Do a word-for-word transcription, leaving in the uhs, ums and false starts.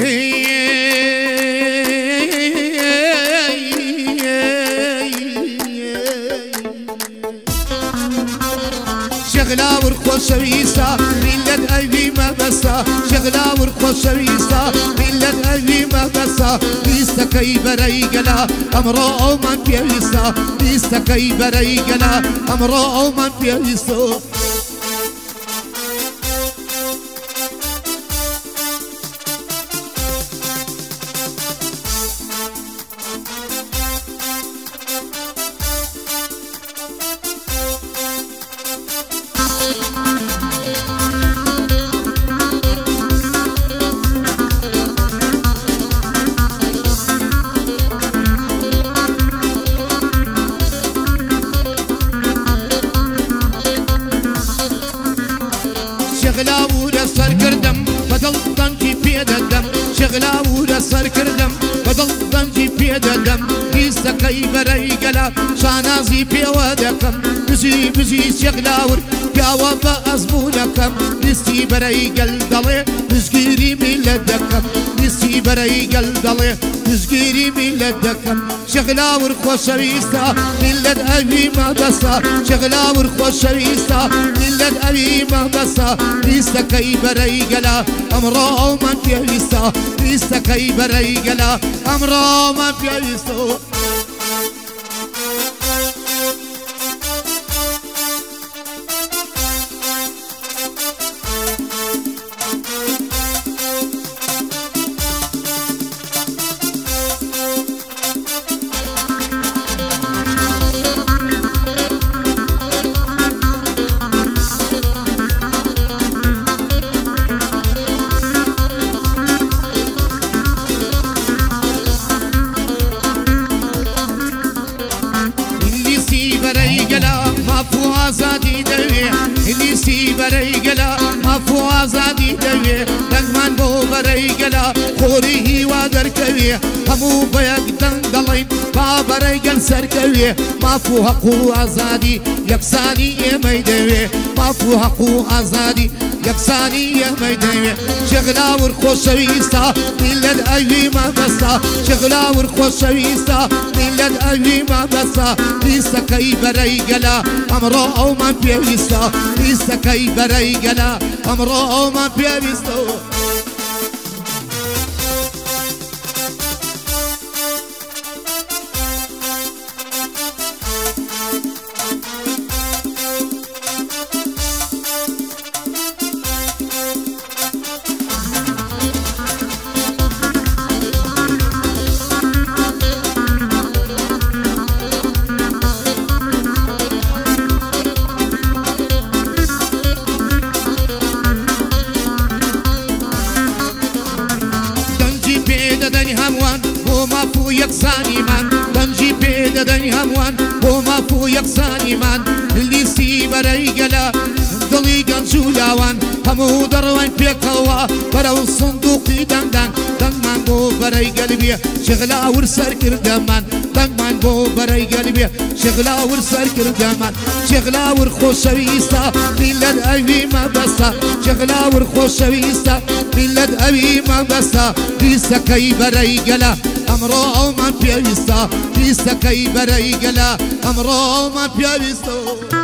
شغلا ورخوشويستا ملت أبي ما بسا شغلا ورخوشويستا ملت أبي ما بسا بيستكي بريقلا أمرو من بيستا بيستكي بريقلا أمرو من بيستا شغلا ولا سر كردم بدل ضنجي بيد الدم شغلا ولا سر كردم بدل ضنجي بيد الدم بيستكي بريقلا شانازي بيودكم بزي بزي شغلا ور ياوا بأزمونكم نسي بريقل دلي نسكيري ملدكم نسي بريقل دلي نسكيري ملدكم شغلا ور خوشويستا ملد أبي ما بسا شغلا ور خوشويستا ملد أبي ما بسا بيستكي بريقلا أمرو من بيستا بيستكي بريقلا أمرو من بيستا مافو آزادی دوی اللي سي برای گلا مافو آزادی دوی دنگمان بو برای گلا خوری هیوا در کوی همو بیگ دنگ دلین با برای گل سر کوی مافو حقو آزادی یکسانی امی دوی مافو حقو آزادی یکسانی امی دوی شغلا ور خوشویستا ملت اوی ما بسا شغلا ور خوشویستا ملت اوی ما بسا بیستکی برای گلا امرو او من پیویستا بیستکی برای گلا امرو او من پیویستا مافو يكساني من دنجي بيد دني هموان بو مافو يكساني من اللي سي بري قلا دلي قنجولاوان همو دروان بيكوا برو صندوقي دن دن دن من بو بري قلبي شغلا ورسر كردمان دن من بو بري قلبي شغلا ورسر كردمان شغلا ورخوشويستا ملد أبي ما بسا شغلا ورخوشويستا ملد أبي ما بسا بيستكي بري قلا امرو من پیوستا بیستکی برای گلا امرو من پیوستا